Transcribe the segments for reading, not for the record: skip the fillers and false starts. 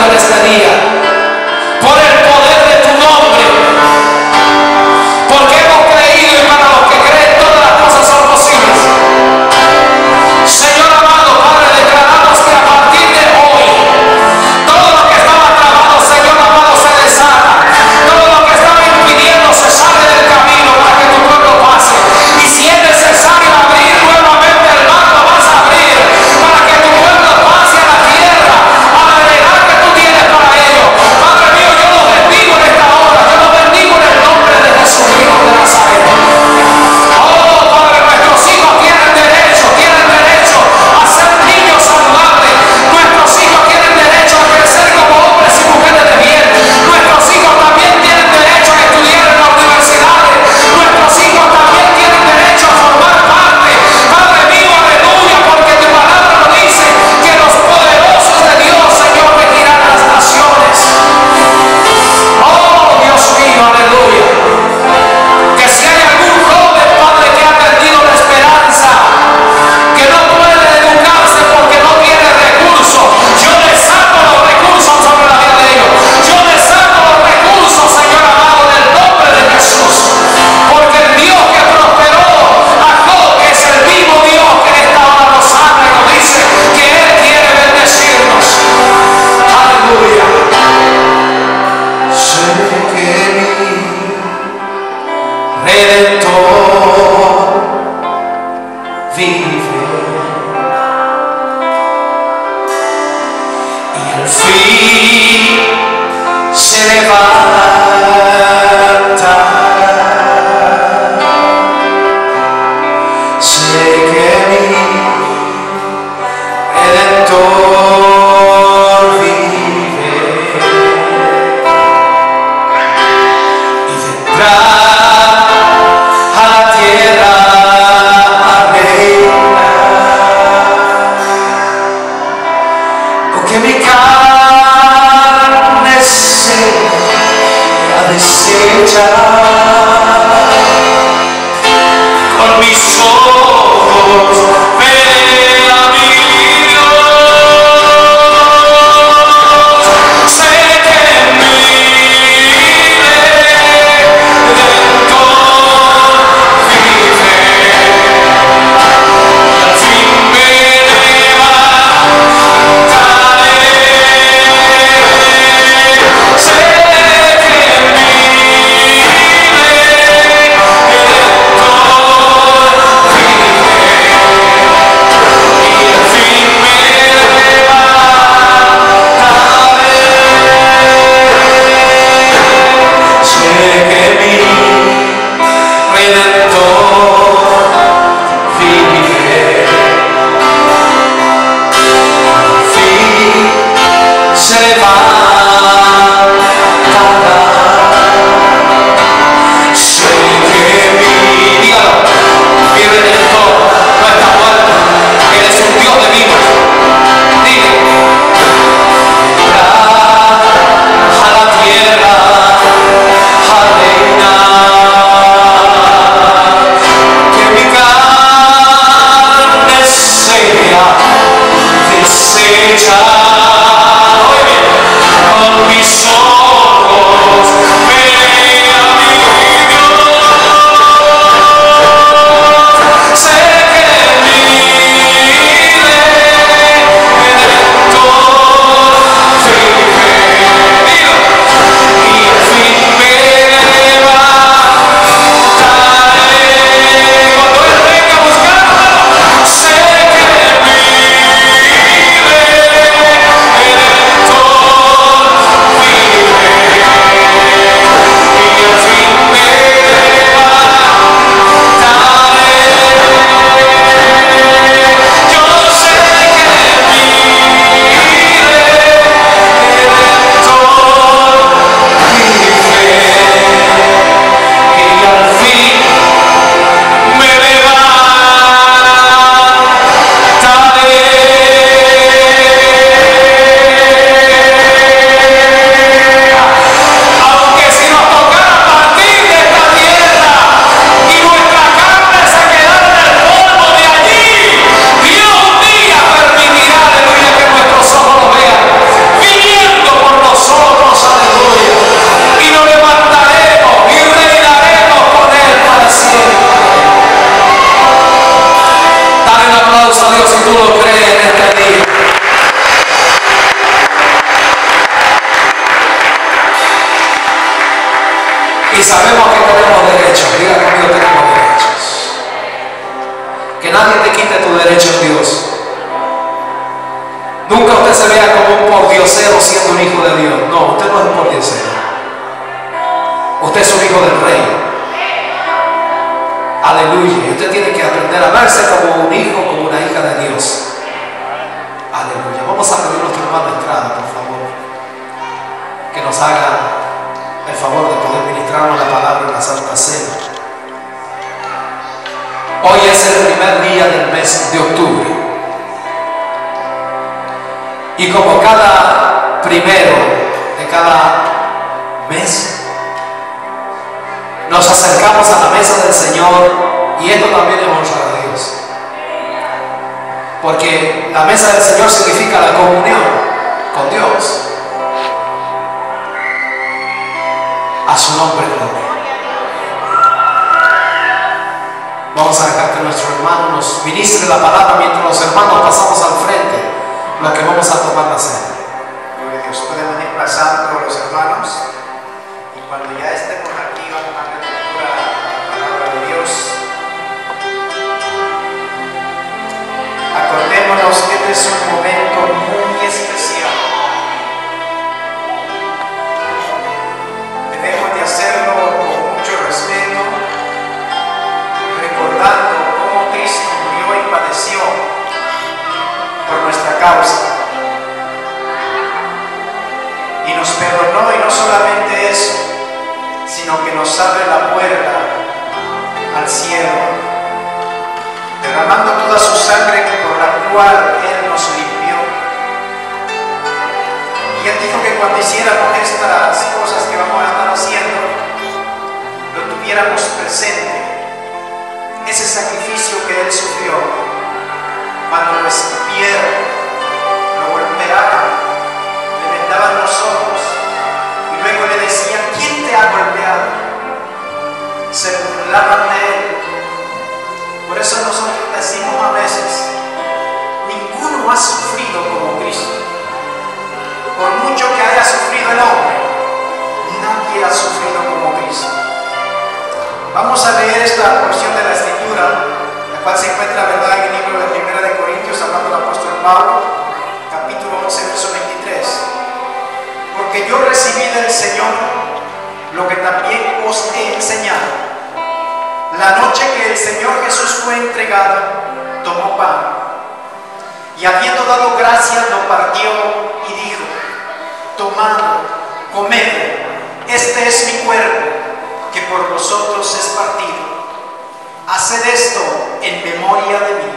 en este día, por el poder de tu nombre, porque hemos creído y para los que creen todas las cosas son posibles. Señor amado Padre, declaramos que a partir de hoy todo lo que estaba trabado, Señor amado, se desata, todo lo que estaba impidiendo se sale del camino para que tu pueblo pase. Y si es necesario abrir nuevamente el mar, lo vas a abrir para que tu pueblo pase a la tierra, a la heredad que tú tienes para ellos. Padre mío, yo los bendigo en esta hora, yo los bendigo en el nombre de Jesucristo de Nazaret. Oh Padre, nuestros hijos tienen derecho a ser niños saludables. Nuestros hijos tienen derecho a crecer como hombres y mujeres de bien. Nuestros hijos también tienen derecho a estudiar en las universidades. Nuestros hijos también tienen derecho a formar parte. Padre mío, aleluya, porque tu palabra lo dice, que los poderosos de Dios, Señor, regirán las naciones. Oh Dios mío, aleluya. Que si hay algún joven, Padre, que ha perdido la esperanza, que no puede educarse porque no tiene recursos, yo le saco los recursos sobre la vida de ellos. Yo le saco los recursos, Señor amado, en el nombre de Jesús. Porque el Dios que prosperó a Job es el mismo Dios que en esta hora nos habla y nos dice que Él quiere bendecirnos. Aleluya. Sé que mi Redentor vive y al fin se levanta. Sé que mi Redentor vive y vendrá a la tierra a reinar, porque mi carne sea deshecha, con mis ojos veré a mi Dios. Sé que mi Redentor vive, al fin me levantaré. Sé que mi Nunca usted se vea como un pordiosero siendo un hijo de Dios. No, usted no es un pordiosero. Usted es un hijo del Rey. Aleluya. Y usted tiene que aprender a verse como un hijo, como una hija de Dios. Aleluya. Vamos a pedir a nuestro hermano Estrada, por favor, que nos haga el favor de poder ministrarnos la palabra en la Santa Cena. Hoy es el primer día del mes de octubre. Y como cada primero de cada mes, nos acercamos a la mesa del Señor, y esto también es honra a Dios. Porque la mesa del Señor significa la comunión con Dios. A su nombre, gloria. Vamos a dejar que nuestro hermano nos ministre la palabra mientras los hermanos pasamos al frente, lo que vamos a tomar la cena. Gloria a Dios. Pueden ir pasando los hermanos, y cuando ya estemos aquí vamos a dar lectura a la palabra de Dios. Acordémonos que este es un momento muy especial. Debemos de hacerlo con mucho respeto, recordando cómo Cristo murió y padeció por nuestra causa. Y nos perdonó, y no solamente eso, sino que nos abre la puerta al cielo, derramando toda su sangre por la cual Él nos limpió. Y Él dijo que cuando hiciéramos estas cosas que vamos a estar haciendo, lo tuviéramos presente. Ese sacrificio que Él sufrió, cuando lo escupieron, lo golpeaban, le vendaban los ojos y luego le decían: ¿quién te ha golpeado? Se burlaban de Él. Por eso nosotros decimos a veces: ninguno ha sufrido como Cristo. Por mucho que haya sufrido el hombre, nadie ha sufrido como Cristo. Vamos a leer esta porción de la Escritura, la cual se encuentra, ¿verdad?, en el libro de 1 de Corintios, hablando del apóstol Pablo, capítulo 11, verso 23. Porque yo recibí del Señor lo que también os he enseñado. La noche que el Señor Jesús fue entregado, tomó pan, y habiendo dado gracias, lo partió y dijo: tomad, comed, este es mi cuerpo, que por vosotros es partido. Haced esto en memoria de mí.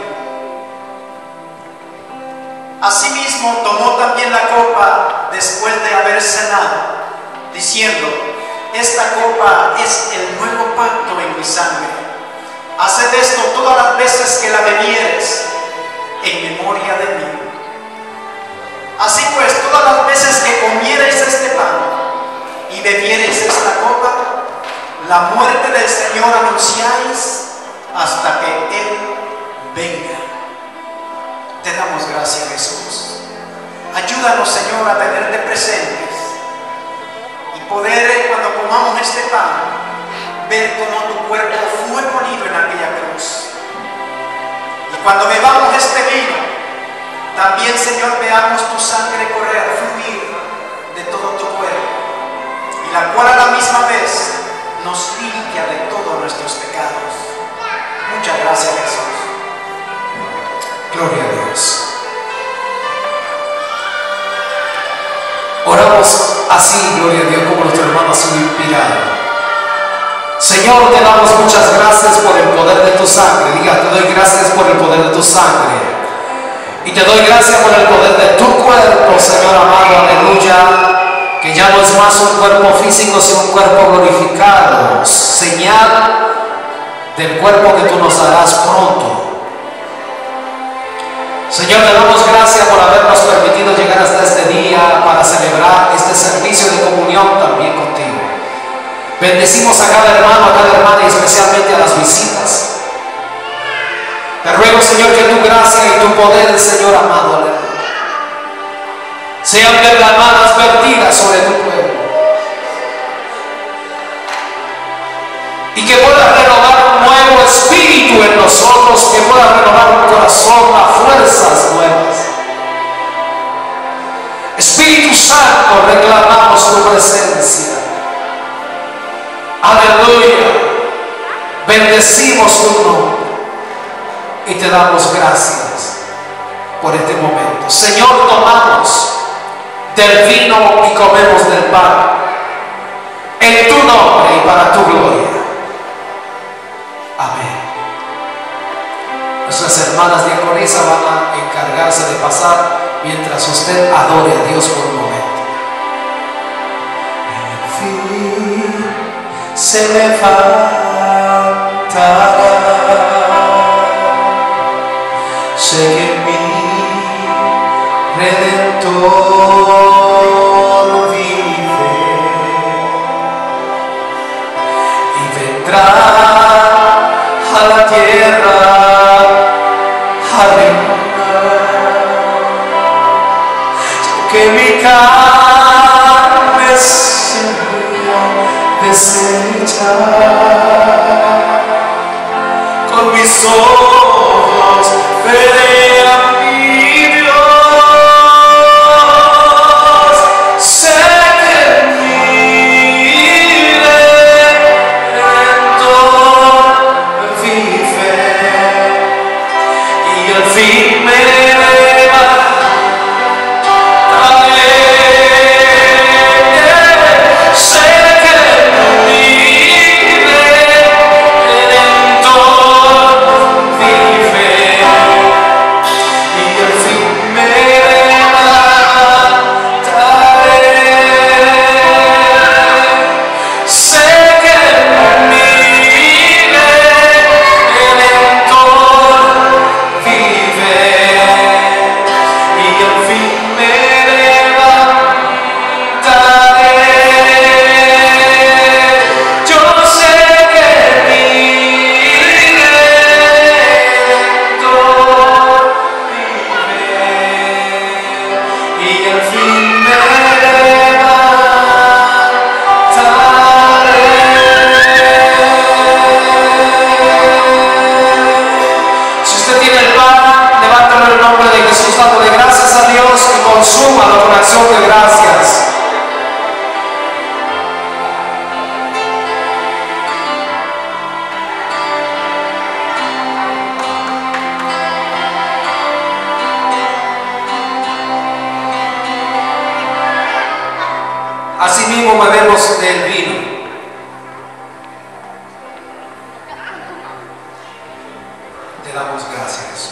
Asimismo tomó también la copa después de haber cenado, diciendo: esta copa es el nuevo pacto en mi sangre. Haced esto todas las veces que la bebieres en memoria de mí. Así pues, todas las veces que comiereis este pan y bebiereis esta copa, la muerte del Señor anunciáis hasta que Él venga. Te damos gracias, Jesús. Ayúdanos, Señor, a tenerte presentes y poder, cuando comamos este pan, ver cómo tu cuerpo fue molido en aquella cruz. Y cuando bebamos este vino, también, Señor, veamos tu sangre correr, fluir de todo tu cuerpo, y la cual a la misma vez nos limpia de todos nuestros pecados. Muchas gracias, Jesús. Gloria a Dios. Oramos así, gloria a Dios, como nuestro hermano ha sido inspirado. Señor, te damos muchas gracias por el poder de tu sangre. Diga: te doy gracias por el poder de tu sangre. Y te doy gracias por el poder de tu cuerpo, Señor amado, aleluya, que ya no es más un cuerpo físico, sino un cuerpo glorificado, señal del cuerpo que tú nos darás pronto. Señor, te damos gracias por habernos permitido llegar hasta este día para celebrar este servicio de comunión también contigo. Bendecimos a cada hermano, a cada hermana, y especialmente a las visitas. Te ruego, Señor, que tu gracia y tu poder, Señor amado, sean derramadas, vertidas sobre tu pueblo, y que puedas renovar un nuevo espíritu en nosotros, que puedas renovar un corazón a fuerzas nuevas. santo, reclamamos tu presencia. Aleluya. Bendecimos tu nombre y te damos gracias por este momento. Señor, tomamos del vino y comemos del pan en tu nombre y para tu gloria. Amén. Nuestras hermanas diaconisas van a encargarse de pasar mientras usted adore a Dios por un momento. En fin, se levantará, sé que mi Redentor vive y vendrá a la tierra a reinar. Que mi carne sea deshecha, con mis ojos veré a mi Dios. Sé que mi Redentor vive y al fin me consúmalo con acción de gracias. Asimismo bebemos del vino. Te damos gracias, Jesús.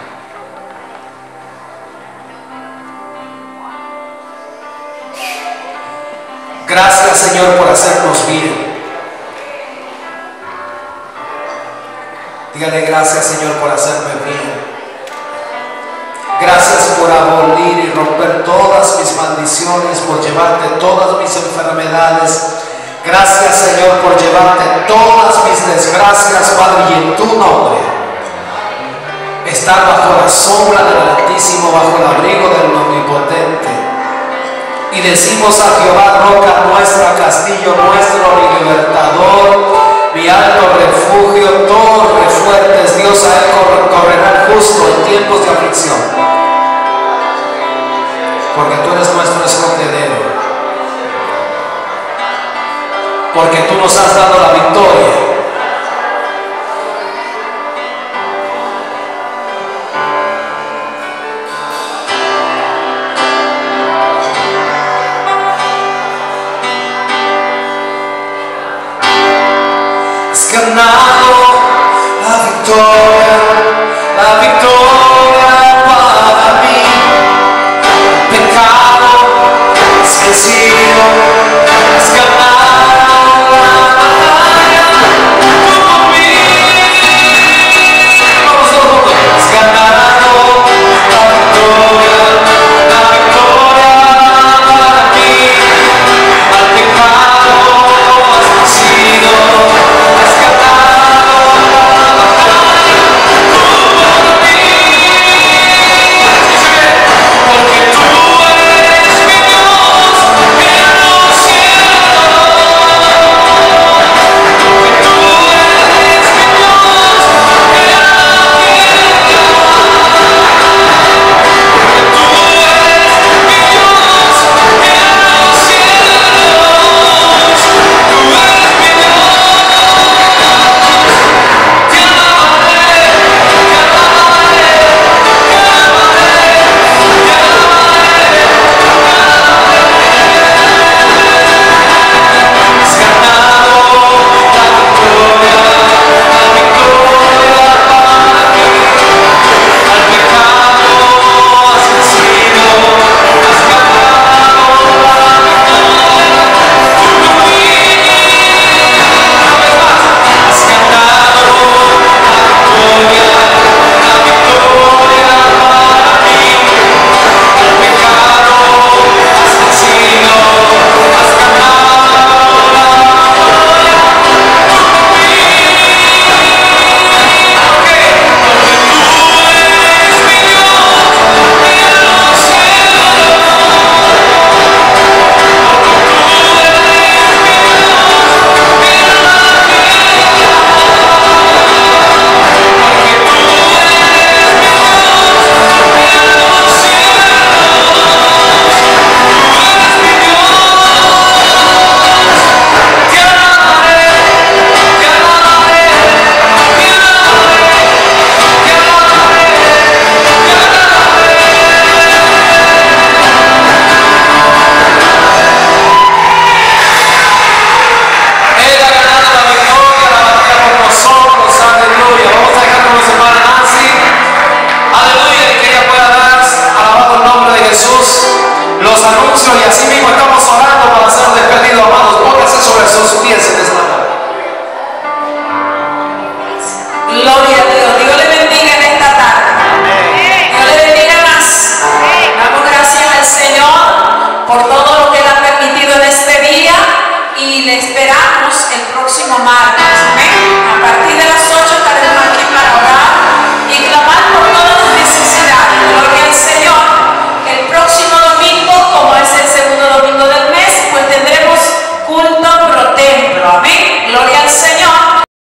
Gracias, Señor, por hacernos bien. Dígale gracias, Señor, por hacerme bien. Gracias por abolir y romper todas mis maldiciones, por llevarte todas mis enfermedades. Gracias, Señor, por llevarte todas mis desgracias, Padre, y en tu nombre estar bajo la sombra del Altísimo, bajo el abrigo del Omnipotente. Y decimos a Jehová, roca nuestra, castillo nuestro y libertador, mi alto refugio, torre fuerte es Dios, a él correrá el justo en tiempos de aflicción. Porque tú eres nuestro escondedero. Porque tú nos has dado la victoria. Ganado la victoria para mí. Pecado es vencido, has ganado la batalla por mí. Vamos todos, has ganado la victoria para mí. Al pecado has vencido. y así mismo estamos orando para ser despedidos, amados. Pónganse sobre sus pies en esta